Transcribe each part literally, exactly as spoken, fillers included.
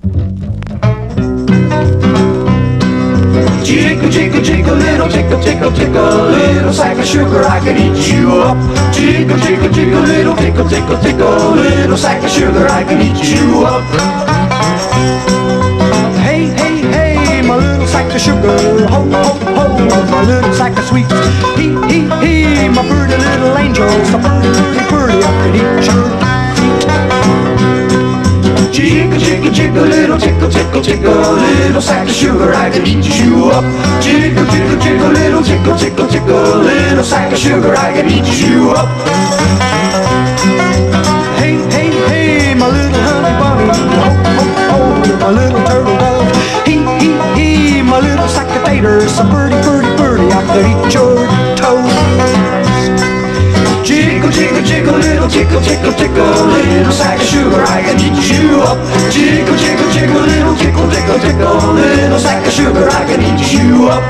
Jiggle, jiggle, jiggle, little tickle, tickle, tickle, little sack of sugar, I can eat you up. Jiggle, jiggle, jiggle, little tickle, tickle, tickle, little sack of sugar, I can eat you up. Hey, hey, hey, my little sack of sugar, ho, ho, ho, my little sack of sweets. He, he, he, my pretty little angel, so pretty, pretty, pretty, I can eat your feet. Jiggle, jiggle, jiggle, little tickle, tickle, tickle, little sack of sugar, I can eat you up. Jiggle, jiggle, jiggle, little tickle, tickle, tickle, little sack of sugar, I can eat you up. Hey, hey, hey, my little honey bunny, ho, ho, ho, my little turtle dove. He, he, he, my little sack of taters, so pretty, pretty, pretty, I can eat your toes. Jiggle, jiggle, jiggle, little tickle, tickle, tickle, little sack of sugar, I can eat you up. Jiggle, jiggle, jiggle, little tickle, tickle, tickle, little sack of sugar, I can eat you up.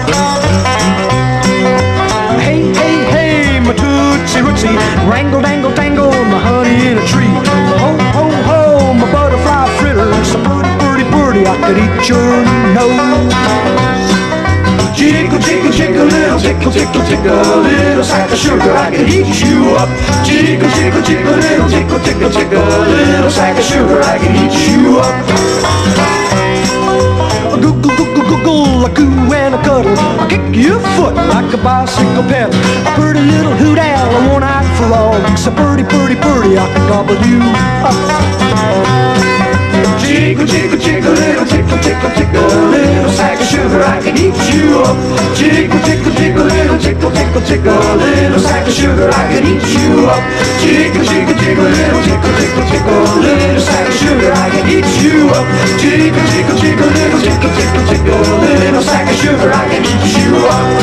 Hey, hey, hey, my tootsie rootsie, wrangle, dangle, tangle, my honey in a tree. Ho, ho, ho, my butterfly fritter, so pretty, pretty, pretty, I could eat your nose. Jiggle, jiggle, jiggle, little tickle, tickle, tickle, little sack of sugar, I can heat you up. Jiggle, jiggle, jiggle, little tickle, tickle, tickle, little sack of sugar, I can heat you up. A goo, goo, goo, goo, goo, goo, a coo and a cuddle, I'll kick your foot like a bicycle pedal. A pretty little hoot owl, a one-eyed frog, so pretty, pretty, pretty, I can gobble you up. Jiggle, jiggle, jiggle, little tickle, tickle, tickle, little sack of sugar, I can eat you up. Jiggle, jiggle, jiggle, little tickle, tickle, tickle, little sack of sugar, I can eat you up. Jiggle, jiggle, jiggle, little tickle, tickle, tickle, little sack of sugar, I can eat you up. Jiggle, jiggle, jiggle, little tickle, tickle, tickle, little sack of sugar, I can eat you up.